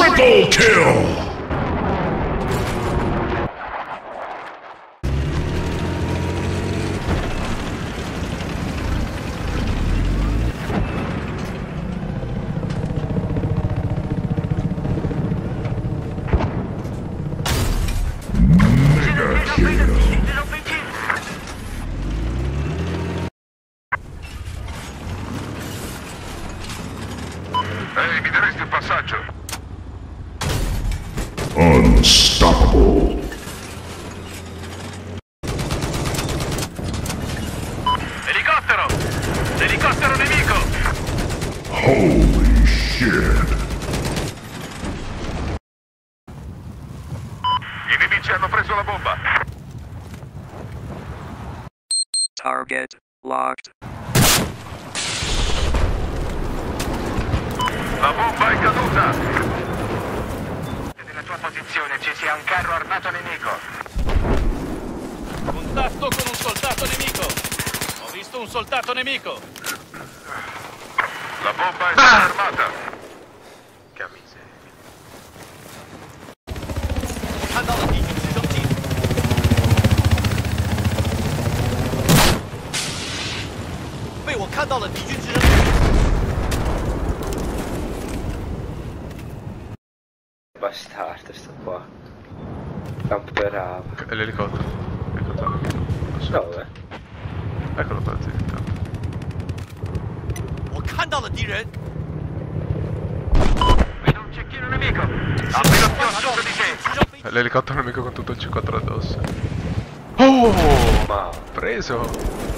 Triple kill! Ehi, mi daresti il passaggio? Unstoppable. Elicottero! Elicottero nemico! Holy shit. I nemici hanno preso la bomba! Target locked. La bomba è caduta! Nella tua posizione ci sia un carro armato nemico! Contatto con un soldato nemico! Ho visto un soldato nemico! La bomba è stata armata! Che miseria! 看到了敌军直升机！被我看到了敌军直升机！ Bastardo sto qua. Camperava. È l'elicottero. L'elicottero. Dove? Eccolo qua, zio. 我看到了敌人！ Vedo un cecchino nemico! Appena più a sud di te! 直升飞机！ L'elicottero nemico con tutto il C4 addosso. Oh! Ma Preso!